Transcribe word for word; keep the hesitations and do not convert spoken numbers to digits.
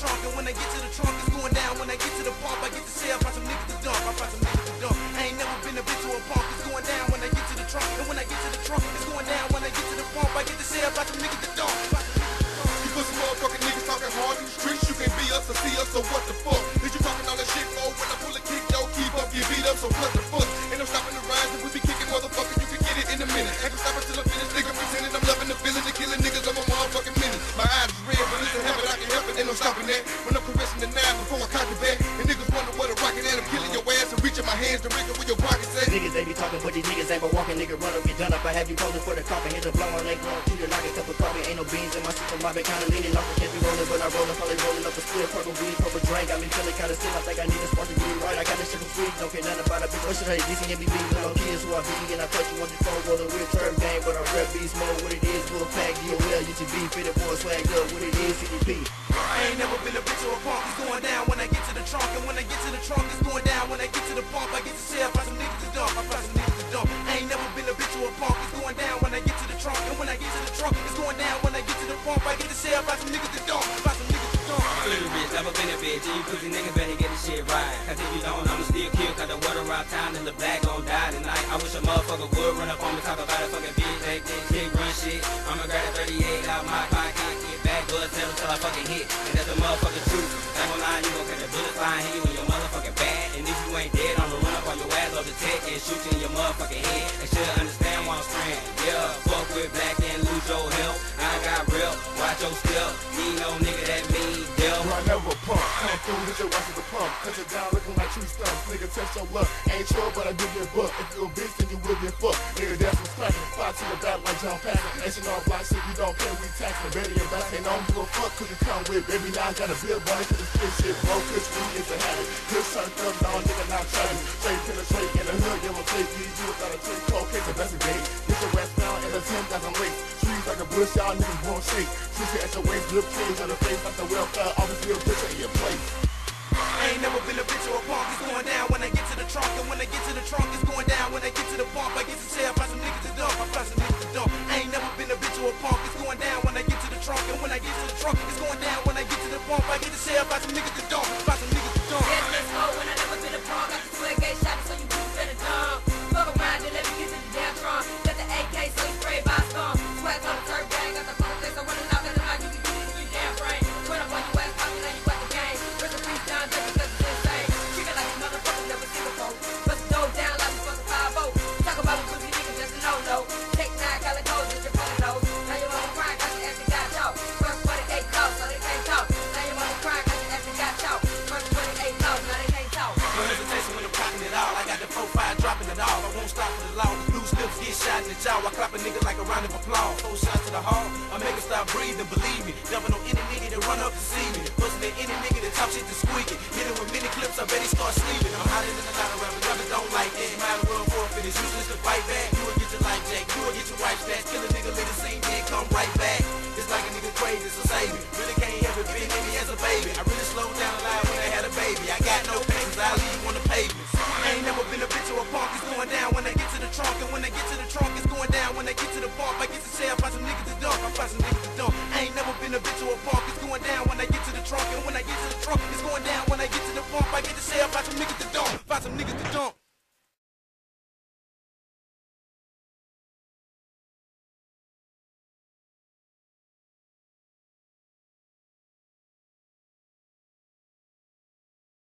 trunk, and when I get to the trunk, it's going down. When I get to the pump, I get to say I find some niggas to dump. I find some niggas to dump. I ain't never been a bitch to a pump. It's going down when I get to the trunk, and when I get to the trunk, it's going down. When I get to the pump, I get to say I find some niggas to dump. You put some motherfucking niggas talking hard in the streets. You can't be us or see us, so what the fuck? Is you talking all that shit for? When I pull a kick, yo, keep up, get beat up, so what the fuck? Ain't no stopping the rise, if we be kicking motherfuckers, you can get it in a minute. I can stop until I finish, nigga pretending I'm loving the feeling of killing niggas on my motherfucking minute. My eyes is red, but it's a habit, I can help it, ain't no stopping that. When I'm caressing the nine before I cock the back, and niggas wonder what a rocket at, I'm killing your ass and reaching my hands to rig it with your pockets at. Niggas they be talking, but these niggas ain't but walking. Nigga run up, get done up. I have you posing for the coffin, hit the blow on they grown, treat it like a cup of coffee. Ain't no beans in my system, I been kinda leaning off the can't be rolling, but I rollin', probably rolling up a split, purple weed, purple drink. Got me feeling kinda sick, I think I need a spark to get it right. I got this shit from sweet, don't care nothing about a bitch. What should I D C M B B, no kids who I be, and I touch you on the phone, rolling with turf gang, but I rep beast mode. What it is, full pack, D O L, U T B, fitted boy, swagged up. What it is, C D P. I ain't never been a bitch or a punk. It's going down when I get to the trunk, and when I get to the trunk, it's going down. When I get to the pump, I get to say I find some niggas to dump. I find some niggas to dump. I ain't never been a bitch or a punk. It's going down when I get to the trunk, and when I get to the trunk, it's going down. When I get to the pump, I get to say I find some niggas to dump. I find some niggas to dump. I'm a little bitch, never been a bitch. You pussy niggas better get this shit right. Cause if you don't, I'ma still kill. Cause the water around town and the black gon' die tonight. I wish a motherfucker would run up on me, talk about a fucking bitch like this. Shit, run shit. I'ma grab a thirty-eight out my pocket, get back, buzz, tell till I fucking hit. And that's the motherfucking truth. Ain't gon' lie, you gon' catch a bullet flying, hit you in your motherfucking back. And if you ain't dead, I'ma run up on your ass, over the tech and shoot you in your motherfucking head. They should understand why I'm spraying. Yeah, fuck with black and lose your health. I got real, watch your step. Need no nigga that mean deal. I never pump, come through, hit your ass with the pump. Cut it down looking like tree stumps. Nigga, test your luck. Ain't sure, but I give you a buck. If you a bitch, then you will get fucked. Nigga, that's what's cracking. Fly to the back like John Packer. Nation all black shit, you don't care, we taxin'. Better your back, ain't on you a fuck, cause you come with. Baby, now I got a bill money, cause this shit broke, cause we is a habit. Just turned up, now nigga, not trapping. Straight penetrate in the hood, give a take you, you without a trick, cocaine, the best of day. Get your ass down in the ten thousand lakes. Trees like a bush, y'all niggas won't shake. Shoot you at your waist, drip change on the face, like the welfare office, real picture in your place. I ain't never been a bitch or a punk. It's going down when I get to the trunk, and when I get to the trunk, it's going down. When I get to the pump, I get to say I find some niggas to dump. I find some niggas to dump. I ain't never been a bitch or a punk. It's going down when I get to the trunk, and when I get to the trunk, it's going down. When I get to the pump, I get to say I find some niggas to dump. I find some niggas to dump. Yeah, let's go when I never been a punk. Got the twelve gauge shot, so you do better dumb. Fuck around and let me get to the damn trunk. Got the A K, so you spray by storm. Swag on the turf gang, got the phone face, I wanna knock it out. You can get it in your damn brain. Run up on your ass, pop it, now you at the game. Rest in peace, down, just because it's insane. Treat it like a motherfucker never seen before. Bust the dough down like we fucking five oh. Talk about what pussy niggas just a no-no. Take nine calicoes, just your fucking nose. Now your mama crying, cause your ass ain't got chalk. First forty-eight close, so they can't talk. Now your mama crying, cause your ass ain't got chalk. First forty-eight close, now they can't talk. No hesitation when I'm cocking it all. I got the profile dropping it all. I won't stop for the law. Loose lips get shot in the jaw. I clap a nigga like a round of applause. Four shots to the heart. I make her stop breathing. Believe me, jumping on any nigga that run up to see me. Busting at any nigga that talk shit to squeaking. Hit him with many clips. I bet he start sleeping. I'm hotter than a lot of rappers. Rappers don't like that. Might as well forfeit. It's useless to fight back. You will get your life jack. You will get your wife snatched. Kill a nigga, leave the scene, then come right back. It's like a nigga crazy, so save me. Really can't help it. Been in me as a baby. I really slowed down a lot when I had a baby. I got no papers. I leave on the pavement. I ain't never been a bitch or a punk. It's going down when I get to the trunk, and when I get to the trunk, it's going down. When I get to the pump, I get to say I find some niggas to dump. I find some niggas to dump. I ain't never been a bitch or a punk. It's going down when I get to the trunk, and when I get to the trunk, it's going down. When I get to the pump, I get to say I find some niggas to dump. Find some niggas to dump.